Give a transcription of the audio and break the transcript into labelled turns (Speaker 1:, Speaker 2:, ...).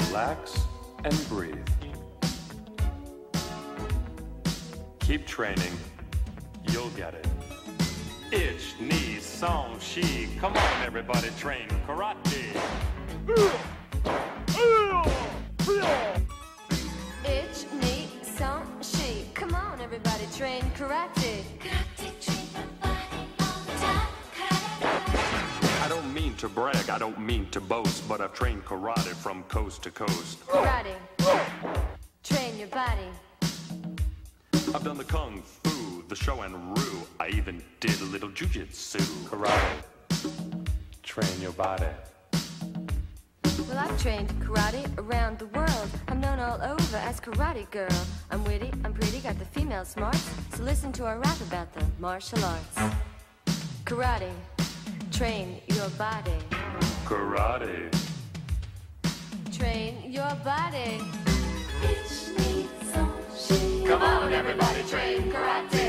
Speaker 1: relax, and breathe. Keep training. You'll get it. Ich, ni, song, she. Come on, everybody, train karate.
Speaker 2: Ich, ni, song, she. Come on, everybody, train karate.
Speaker 3: Karate, train my body all the time. Karate.
Speaker 1: I don't mean to brag, I don't mean to boast, but I've trained karate from coast to coast.
Speaker 2: Karate. Train your body.
Speaker 1: I've done the kung fu, the show and rue. I even did a little jujitsu. Karate. Train your body.
Speaker 2: Well, I've trained karate around the world. I'm known all over as Karate Girl. I'm witty, I'm pretty, got the female smarts. So listen to our rap about the martial arts. Karate, train your body.
Speaker 1: Karate.
Speaker 2: Train your body.
Speaker 3: Ich, ni, song, she.
Speaker 2: Come on, everybody, train karate.